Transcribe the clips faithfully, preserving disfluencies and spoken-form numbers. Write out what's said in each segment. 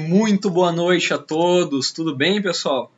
Muito boa noite a todos, tudo bem, pessoal?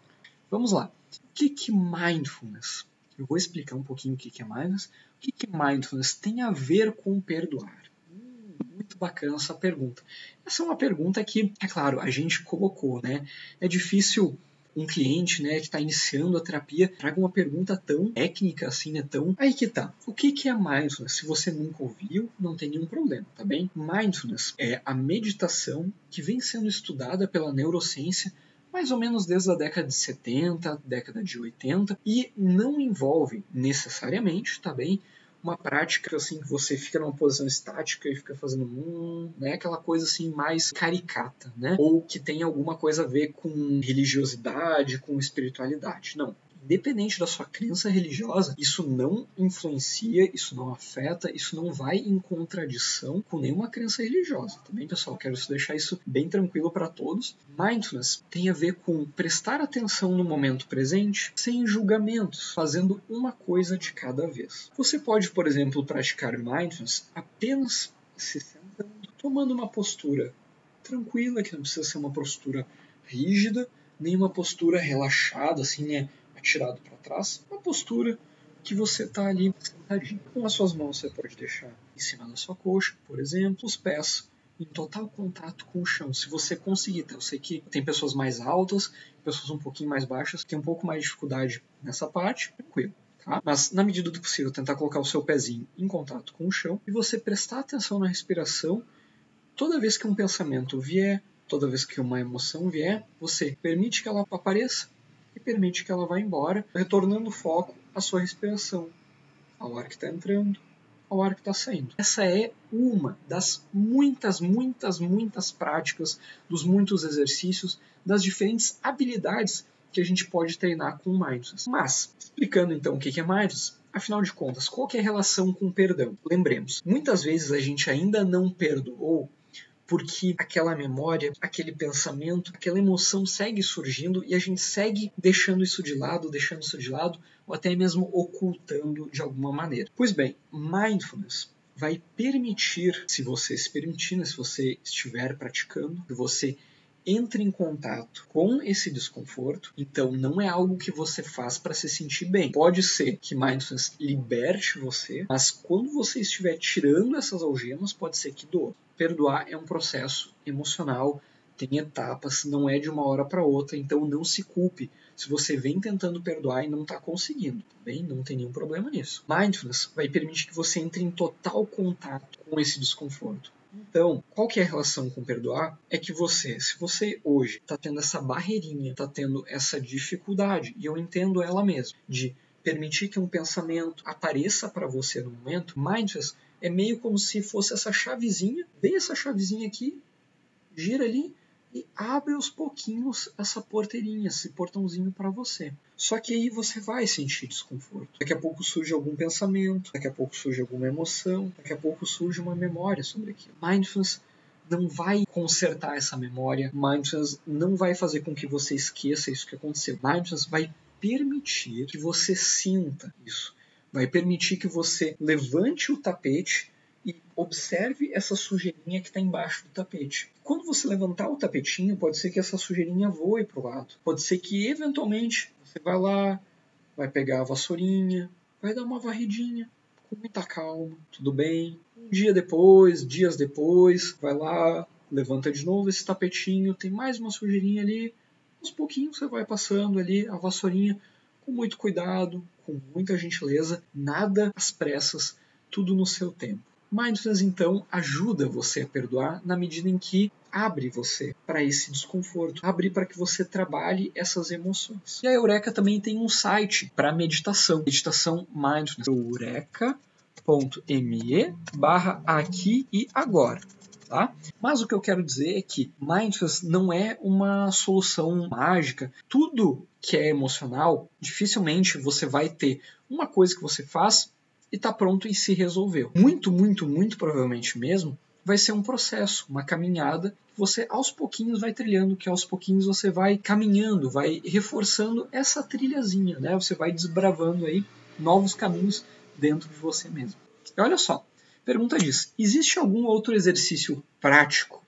Vamos lá. O que que Mindfulness? Eu vou explicar um pouquinho o que que é Mindfulness. O que que Mindfulness tem a ver com perdoar? Hum, muito bacana essa pergunta. Essa é uma pergunta que, é claro, a gente colocou, né? É difícil um cliente, né, que está iniciando a terapia traga uma pergunta tão técnica assim, né, tão... Aí que tá. O que que é Mindfulness? Se você nunca ouviu, não tem nenhum problema, tá bem? Mindfulness é a meditação que vem sendo estudada pela neurociência mais ou menos desde a década de setenta, década de oitenta, e não envolve necessariamente, tá bem, uma prática assim que você fica numa posição estática e fica fazendo hum, né, aquela coisa assim mais caricata, né? Ou que tem alguma coisa a ver com religiosidade, com espiritualidade. Não. Independente da sua crença religiosa, isso não influencia, isso não afeta, isso não vai em contradição com nenhuma crença religiosa. Também, pessoal, quero deixar isso bem tranquilo para todos. Mindfulness tem a ver com prestar atenção no momento presente, sem julgamentos, fazendo uma coisa de cada vez. Você pode, por exemplo, praticar Mindfulness apenas se sentando, tomando uma postura tranquila, que não precisa ser uma postura rígida, nem uma postura relaxada, assim, né? Atirado para trás, uma postura que você está ali sentadinho. Com as suas mãos você pode deixar em cima da sua coxa, por exemplo, os pés em total contato com o chão. Se você conseguir, tá? Eu sei que tem pessoas mais altas, pessoas um pouquinho mais baixas, que tem um pouco mais de dificuldade nessa parte, tranquilo. Tá? Mas na medida do possível, tentar colocar o seu pezinho em contato com o chão e você prestar atenção na respiração. Toda vez que um pensamento vier, toda vez que uma emoção vier, você permite que ela apareça e permite que ela vá embora, retornando o foco à sua respiração, ao ar que está entrando, ao ar que está saindo. Essa é uma das muitas, muitas, muitas práticas, dos muitos exercícios, das diferentes habilidades que a gente pode treinar com o Mindfulness. Mas, explicando então o que é Mindfulness, afinal de contas, qual que é a relação com o perdão? Lembremos, muitas vezes a gente ainda não perdoou porque aquela memória, aquele pensamento, aquela emoção segue surgindo e a gente segue deixando isso de lado, deixando isso de lado, ou até mesmo ocultando de alguma maneira. Pois bem, Mindfulness vai permitir, se você se permitir, né, se você estiver praticando, que você entre em contato com esse desconforto. Então não é algo que você faz para se sentir bem. Pode ser que Mindfulness liberte você, mas quando você estiver tirando essas algemas, pode ser que doa. Perdoar é um processo emocional, tem etapas, não é de uma hora para outra, então não se culpe se você vem tentando perdoar e não está conseguindo, tá bem? Não tem nenhum problema nisso. Mindfulness vai permitir que você entre em total contato com esse desconforto. Então, qual que é a relação com perdoar? É que você, se você hoje está tendo essa barreirinha, está tendo essa dificuldade, e eu entendo ela mesmo, de permitir que um pensamento apareça para você no momento, Mindfulness é meio como se fosse essa chavezinha, vem essa chavezinha aqui, gira ali e abre aos pouquinhos essa porteirinha, esse portãozinho para você. Só que aí você vai sentir desconforto. Daqui a pouco surge algum pensamento, daqui a pouco surge alguma emoção, daqui a pouco surge uma memória sobre aquilo. Mindfulness não vai consertar essa memória, Mindfulness não vai fazer com que você esqueça isso que aconteceu. Mindfulness vai permitir que você sinta isso. Vai permitir que você levante o tapete e observe essa sujeirinha que está embaixo do tapete. Quando você levantar o tapetinho, pode ser que essa sujeirinha voe para o lado. Pode ser que, eventualmente, você vai lá, vai pegar a vassourinha, vai dar uma varridinha, com muita calma, tudo bem. Um dia depois, dias depois, vai lá, levanta de novo esse tapetinho, tem mais uma sujeirinha ali. Aos pouquinhos você vai passando ali a vassourinha com muito cuidado, com muita gentileza, nada às pressas, tudo no seu tempo. Mindfulness, então, ajuda você a perdoar na medida em que abre você para esse desconforto, abre para que você trabalhe essas emoções. E a Eureka também tem um site para meditação, meditação Mindfulness, eureka ponto me barra aqui e agora. Tá? Mas o que eu quero dizer é que Mindfulness não é uma solução mágica. Tudo que é emocional, dificilmente você vai ter uma coisa que você faz e está pronto e se resolveu. Muito, muito, muito provavelmente mesmo, vai ser um processo, uma caminhada que você aos pouquinhos vai trilhando, que aos pouquinhos você vai caminhando, vai reforçando essa trilhazinha, né? Você vai desbravando aí novos caminhos dentro de você mesmo. E olha só, pergunta diz, existe algum outro exercício prático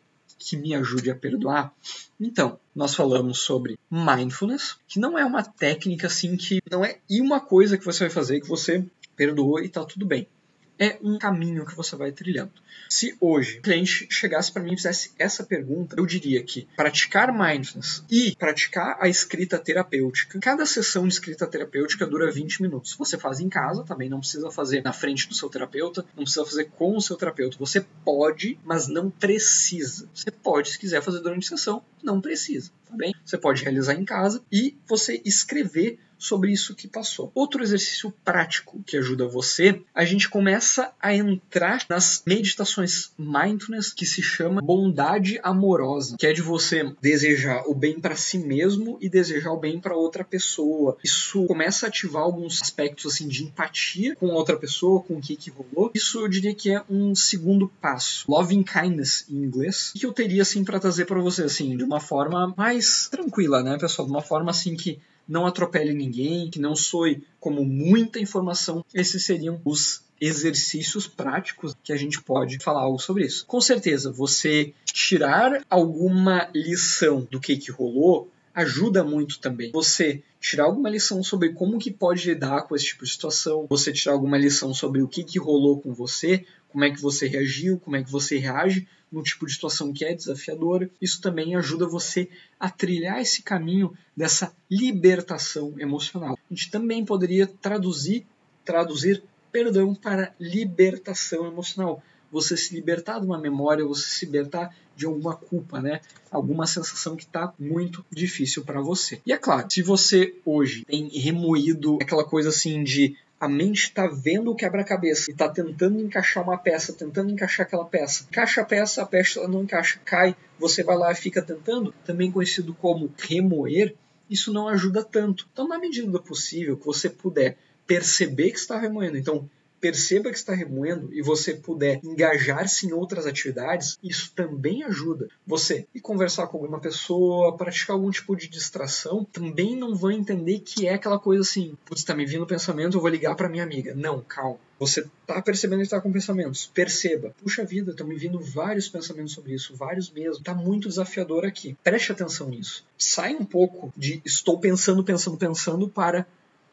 que me ajude a perdoar? Então, nós falamos sobre mindfulness, que não é uma técnica assim que não é e uma coisa que você vai fazer que você perdoou e está tudo bem. É um caminho que você vai trilhando. Se hoje o cliente chegasse para mim e fizesse essa pergunta, eu diria que praticar mindfulness e praticar a escrita terapêutica, cada sessão de escrita terapêutica dura vinte minutos. Você faz em casa, também não precisa fazer na frente do seu terapeuta, não precisa fazer com o seu terapeuta. Você pode, mas não precisa. Você pode, se quiser fazer durante a sessão, não precisa, tá bem? Você pode realizar em casa e você escrever sobre isso que passou. Outro exercício prático que ajuda você, a gente começa a entrar nas meditações mindfulness que se chama bondade amorosa, que é de você desejar o bem para si mesmo e desejar o bem para outra pessoa. Isso começa a ativar alguns aspectos assim de empatia com outra pessoa, com o que que rolou. Isso eu diria que é um segundo passo. Loving kindness em inglês, que eu teria assim para trazer para você assim, de uma forma mais tranquila, né, pessoal, de uma forma assim que não atropele ninguém, que não soe como muita informação. Esses seriam os exercícios práticos que a gente pode falar algo sobre isso. Com certeza, você tirar alguma lição do que, que rolou ajuda muito também. Você tirar alguma lição sobre como que pode lidar com esse tipo de situação, você tirar alguma lição sobre o que, que rolou com você, como é que você reagiu, como é que você reage num tipo de situação que é desafiadora. Isso também ajuda você a trilhar esse caminho dessa libertação emocional. A gente também poderia traduzir, traduzir perdão para libertação emocional. Você se libertar de uma memória, você se libertar de alguma culpa, né? Alguma sensação que está muito difícil para você. E é claro, se você hoje tem remoído aquela coisa assim de a mente está vendo o quebra-cabeça e está tentando encaixar uma peça, tentando encaixar aquela peça. Encaixa a peça, a peça não encaixa, cai, você vai lá e fica tentando, também conhecido como remoer, isso não ajuda tanto. Então, na medida do possível que você puder perceber que está remoendo, então perceba que está remoendo e você puder engajar-se em outras atividades, isso também ajuda. Você ir conversar com alguma pessoa, praticar algum tipo de distração, também não vão entender que é aquela coisa assim, putz, está me vindo pensamento, eu vou ligar para minha amiga. Não, calma. Você está percebendo que está com pensamentos. Perceba. Puxa vida, estão me vindo vários pensamentos sobre isso, vários mesmo. Está muito desafiador aqui. Preste atenção nisso. Sai um pouco de estou pensando, pensando, pensando para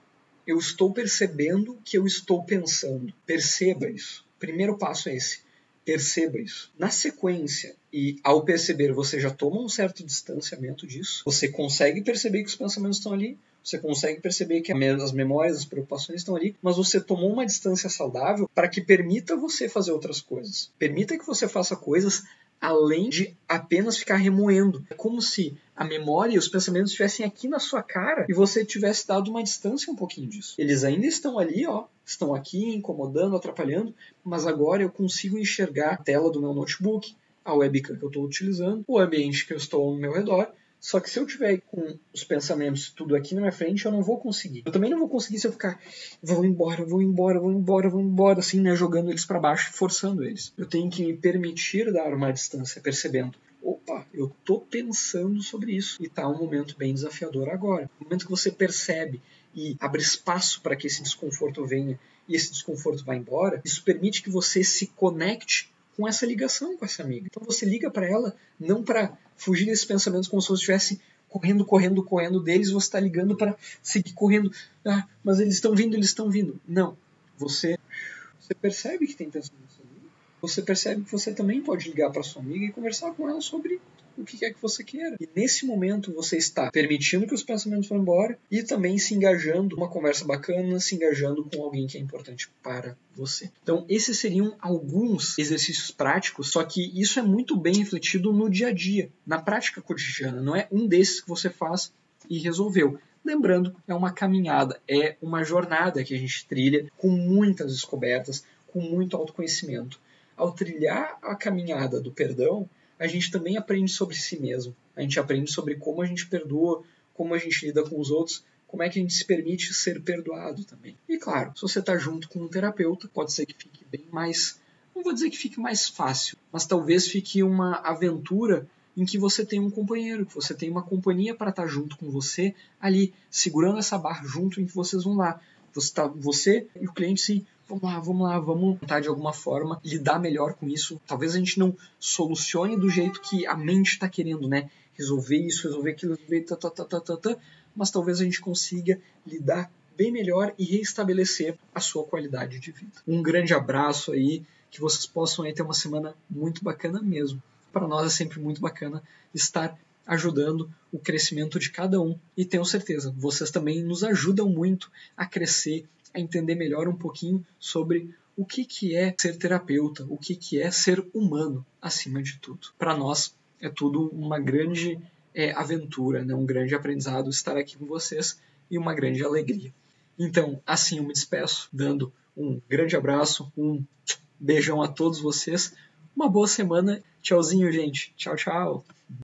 eu estou percebendo que eu estou pensando. Perceba isso. Primeiro passo é esse. Perceba isso. Na sequência, e ao perceber, você já toma um certo distanciamento disso. Você consegue perceber que os pensamentos estão ali. Você consegue perceber que as memórias, as preocupações estão ali. Mas você tomou uma distância saudável para que permita você fazer outras coisas. Permita que você faça coisas além de apenas ficar remoendo. É como se a memória e os pensamentos estivessem aqui na sua cara e você tivesse dado uma distância um pouquinho disso. Eles ainda estão ali, ó, estão aqui incomodando, atrapalhando, mas agora eu consigo enxergar a tela do meu notebook, a webcam que eu estou utilizando, o ambiente que eu estou ao meu redor. Só que se eu tiver com os pensamentos tudo aqui na minha frente, eu não vou conseguir. Eu também não vou conseguir se eu ficar, vou embora, vou embora, vou embora, vou embora, assim, né, jogando eles para baixo, forçando eles. Eu tenho que me permitir dar uma distância, percebendo, opa, eu tô pensando sobre isso e tá um momento bem desafiador agora. No momento que você percebe e abre espaço para que esse desconforto venha e esse desconforto vá embora, isso permite que você se conecte com essa ligação com essa amiga. Então você liga para ela não para fugir desses pensamentos como se você estivesse correndo, correndo, correndo deles, você está ligando para seguir correndo. Ah, mas eles estão vindo, eles estão vindo. Não. Você, você percebe que tem pensamentos ali. Você percebe que você também pode ligar para sua amiga e conversar com ela sobre o que quer que você queira. E nesse momento você está permitindo que os pensamentos vão embora e também se engajando numa conversa bacana, se engajando com alguém que é importante para você. Então esses seriam alguns exercícios práticos, só que isso é muito bem refletido no dia a dia, na prática cotidiana. Não é um desses que você faz e resolveu. Lembrando, é uma caminhada, é uma jornada que a gente trilha com muitas descobertas, com muito autoconhecimento. Ao trilhar a caminhada do perdão, a gente também aprende sobre si mesmo. A gente aprende sobre como a gente perdoa, como a gente lida com os outros, como é que a gente se permite ser perdoado também. E claro, se você está junto com um terapeuta, pode ser que fique bem mais... Não vou dizer que fique mais fácil, mas talvez fique uma aventura em que você tem um companheiro, que você tem uma companhia para estar junto com você ali, segurando essa barra junto em que vocês vão lá. Você, tá, você e o cliente, sim, vamos lá, vamos lá, vamos tentar de alguma forma lidar melhor com isso. Talvez a gente não solucione do jeito que a mente está querendo, né? Resolver isso, resolver aquilo, resolver tá, tá, tá, tá, tá, tá, mas talvez a gente consiga lidar bem melhor e reestabelecer a sua qualidade de vida. Um grande abraço aí, que vocês possam aí ter uma semana muito bacana mesmo. Para nós é sempre muito bacana estar ajudando o crescimento de cada um e tenho certeza, vocês também nos ajudam muito a crescer, a entender melhor um pouquinho sobre o que, que é ser terapeuta, o que, que é ser humano acima de tudo. Para nós é tudo uma grande é, aventura, né? Um grande aprendizado estar aqui com vocês e uma grande alegria. Então, assim eu me despeço, dando um grande abraço, um beijão a todos vocês, uma boa semana, tchauzinho, gente, tchau, tchau.